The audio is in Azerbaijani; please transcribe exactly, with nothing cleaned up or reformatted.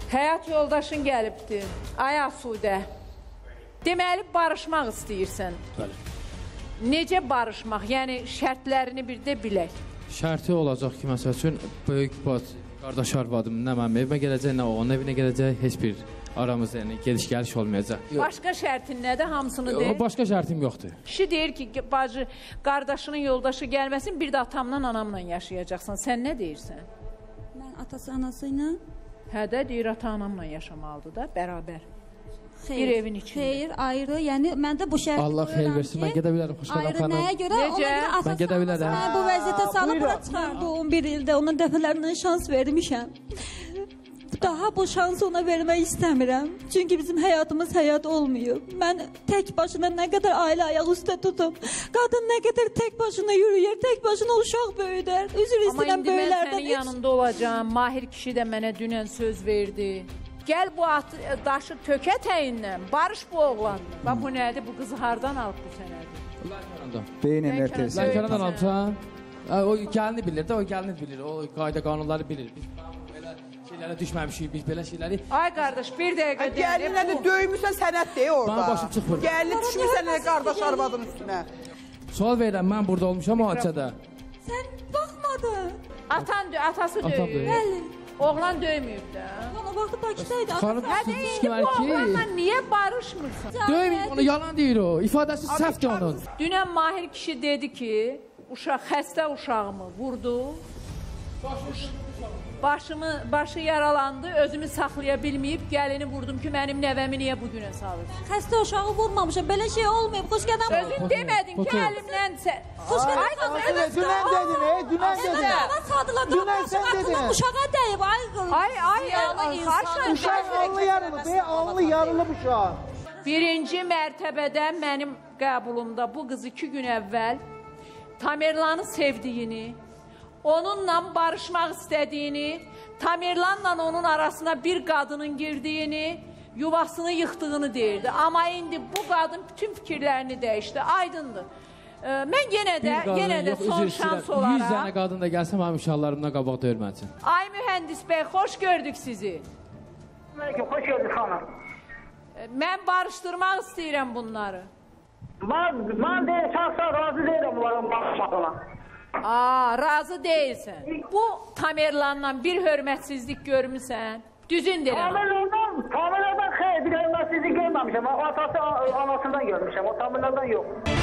Həyat yoldaşın gəlibdir. Ay Asudə. Deməli, barışmaq istəyirsən. Bəli. Necə barışmaq? Yəni, şərtlərini bir də bilək. Şərti olacaq ki, məsəl üçün, böyük qardaş arvadım, nə mənim evimə gələcək, nə o, onun evinə gələcək, heç bir aramızda yəni, geliş-gəliş olmayacaq. Başqa şərtin nədir? Hamısını deyir. Başqa şərtim yoxdur. Kişi deyir ki, bacı, qardaşının yoldaşı gəlməsin, bir də atamla, anamla yaşayacaqsan. Sən nə deyirsən? Mən atası, anası ilə... Hə də, deyir, ata-anamla yaşamalıdır da, bərabər. Xeyr, bir evin içində. Xeyr, ayrı. Yəni, mən də bu şərti Allah xeyir versin, mən gedə bilərəm, xoş gələm xanım. Ayrı nəyə görə? Necə? Ona görə atası, mən gedə bilərəm. Mən bu vəziyyətə salıb bura çıxardı on bir ildə. Ona dəfələrlə şans vermişəm. Daha bu şansı ona vermək istəmirəm. Çünki bizim həyatımız həyat olmuyor. Mən tək başına nə qədər ailə ayaq üstə tutum. Qadın nə qədər tək başına yürüyər, tək başına uşaq böyüdər. Üzr istəyirəm böylərdən. Amma indi mən sənin yanında olacağım. Mahir kişi də mənə dünən söz verdi. Gəl bu at, daşı tökə təyindən, barış bu oğlanla. Bax bu nədir, bu qızı hardan alıb bu sənədir? Beyin enerjisi. Lənkəradan almışam. O gəlini bilir də, o gəlini bilir, o qayda qanunları bilir. Biz belə şeylərə düşməmişik, biz belə şeyləri... Ay qardaş, bir dəqiqə deyil. Gəlinlə də döymüsən sənət deyir orada. Bana başım çıxmır. Gəlini düşmürsən nə qardaş arvadın üstünə. Sual verirəm, mən burada olmuşam o hadisədə. Sən baxmadın. Atan, atası Atam döyür. döyür. Bəli. Oğlan döyməyib də. Ona vaxtı Bakıdaydı. Xanım, Hədə siz indi bu ki, oğlanla niyə barışmırsan? döyməyib, onu yalan deyir o. İfadəsi səhvdir onun. Dünən Mahir kişi dedi ki, uşaq, xəstə uşağımı vurdu. Başımı, başı yaralandı, özümü saxlaya bilməyib, gəlini vurdum ki, mənim nəvəmi niyə bu günə salırsan? Xəstə uşağı vurmamışam, belə şey olmayıb. Xoş gələn Özün demədin ki, əlimdən sən... Xoş Ay, gələn Dünən dedin, e, dünən dedin. Dava sadıladı. Dünən sən dedin. Uşağa dəyib, ay qıl. ay, ay, xarşan. Uşaq alnı yarılıb, e, alnı yarılıb uşaq. Birinci mərtəbədə mənim qəbulumda bu qız iki gün əvvəl Tamerlanı sevdiyini, onunla barışmaq istədiyini, Tamerlanla onun arasına bir qadının girdiyini, yuvasını yıxdığını deyirdi. Amma indi bu qadın bütün fikirlərini dəyişdi, aydındır. Ee, mən yenə də, yenə də son şans olaraq... yüz dənə qadın da gəlsə, mənim uşaqlarımdan qabaq döyülmənsin. Ay mühəndis bəy, xoş gördük sizi. Hoş geldin hanım. Mən barışdırmaq istəyirəm bunları. Ben, ben de şahsen razı değilim bunların barışmasına. Aa, razı değilsən. Bu Tamerlanla bir hörmətsizlik görmüsən. Düzün deyirəm. Tamirlerden, tamirlerden xeyr bir hörmətsizlik görmemişim. Atası anasından görmüşüm. O tamirlerden yok.